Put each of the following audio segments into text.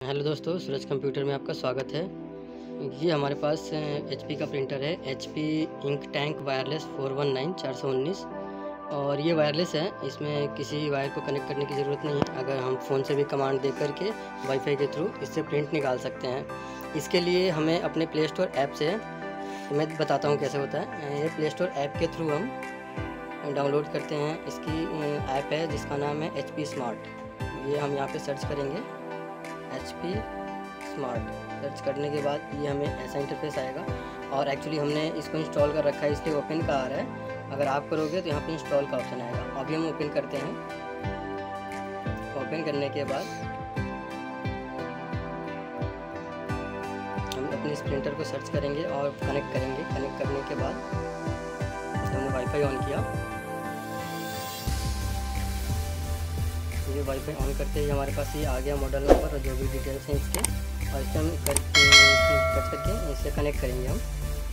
Hello दोस्तों, सूरज computer में आपका स्वागत है। ये हमारे पास HP का प्रिंटर है, HP इंक टैंक वायरलेस 419 419 और ये वायरलेस है। इसमें किसी वायर को कनेक्ट करने की ज़रूरत नहीं है। अगर हम फ़ोन से भी कमांड दे करके वाईफाई के थ्रू इससे प्रिंट निकाल सकते हैं। इसके लिए हमें अपने प्ले स्टोर ऐप से, मैं बताता हूँ कैसे होता है। ये प्ले स्टोर ऐप के थ्रू हम डाउनलोड करते हैं। इसकी ऐप है जिसका नाम है HP स्मार्ट। ये हम यहाँ पर सर्च करेंगे HP स्मार्ट। सर्च करने के बाद ये हमें ऐसा इंटरफेस आएगा और एक्चुअली हमने इसको इंस्टॉल कर रखा है, इसलिए ओपन का आ रहा है। अगर आप करोगे तो यहाँ पे इंस्टॉल का ऑप्शन आएगा। अभी हम ओपन करते हैं। ओपन करने के बाद हम अपने इस प्रिंटर को सर्च करेंगे और कनेक्ट करेंगे। कनेक्ट करने के बाद हमने वाईफाई ऑन किया। ये वाईफाई ऑन करते ही हमारे पास ये आ गया मॉडल नंबर और जो भी डिटेल्स हैं इसके, और इसे हम टच करके इसे कनेक्ट करेंगे हम।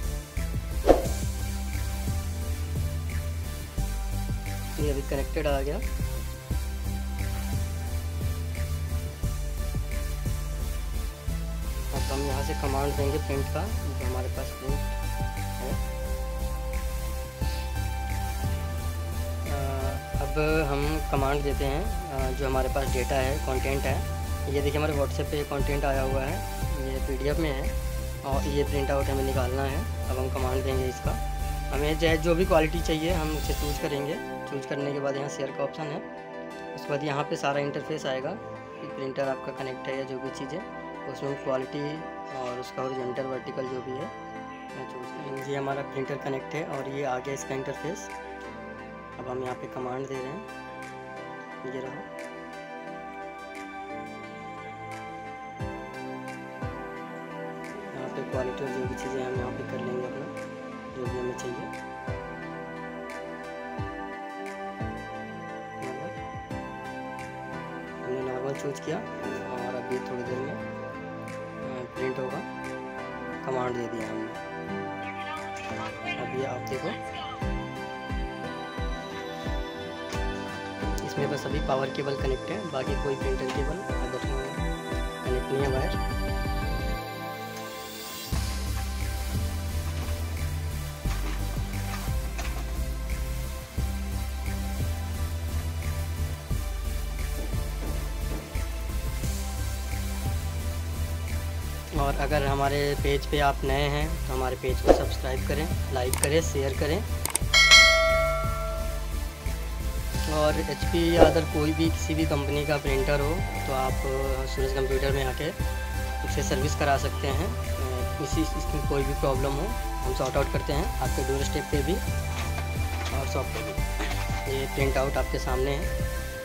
ये अभी कनेक्टेड आ गया। अब हम यहाँ से कमांड देंगे प्रिंट का, जो हमारे पास प्रिंट है। अब हम कमांड देते हैं जो हमारे पास डेटा है, कंटेंट है। ये देखिए हमारे व्हाट्सएप पे कंटेंट आया हुआ है, ये PDF में है और ये प्रिंट आउट हमें निकालना है। अब हम कमांड देंगे इसका। हमें जो भी क्वालिटी चाहिए हम उसे चूज़ करेंगे। चूज़ करने के बाद यहाँ शेयर का ऑप्शन है। उसके बाद यहाँ पे सारा इंटरफेस आएगा कि प्रिंटर आपका कनेक्ट है या जो भी चीज़ है, उसमें क्वालिटी और उसका हॉरिजॉन्टल वर्टिकल जो भी है मैं चूज़ करेंगे। ये हमारा प्रिंटर कनेक्ट है और ये आ गया इसका इंटरफेस। अब हम यहाँ पे कमांड दे रहे हैं, ये रहा। यहाँ पे क्वालिटी और जो भी चीज़ें हम यहाँ पे कर लेंगे अपना, जो भी हमें चाहिए। हमने नॉर्मल चूज किया और अभी थोड़ी देर में प्रिंट होगा। कमांड दे दिया हमने। अभी आप देखो, इसमें बस अभी पावर केबल कनेक्ट है, बाकी कोई प्रिंटर केबल अदर कनेक्ट नहीं है वायर। और अगर हमारे पेज पे आप नए हैं तो हमारे पेज को सब्सक्राइब करें, लाइक करें, शेयर करें। और HP या अदर कोई भी किसी भी कंपनी का प्रिंटर हो तो आप सूरज कंप्यूटर में आके उससे सर्विस करा सकते हैं। इसकी कोई भी प्रॉब्लम हो हम सॉर्ट आउट करते हैं आपके डोर स्टेप पे भी और शॉप पे भी। ये प्रिंट आउट आपके सामने है।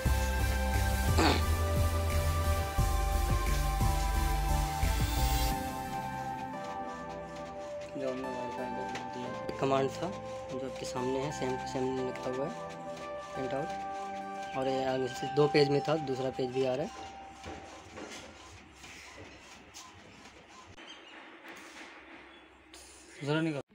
कमांड था जो आपके सामने है, सेम टू सेम लिखा हुआ है प्रिंट आउट। और ये आगे से 2 पेज में था, दूसरा पेज भी आ रहा है।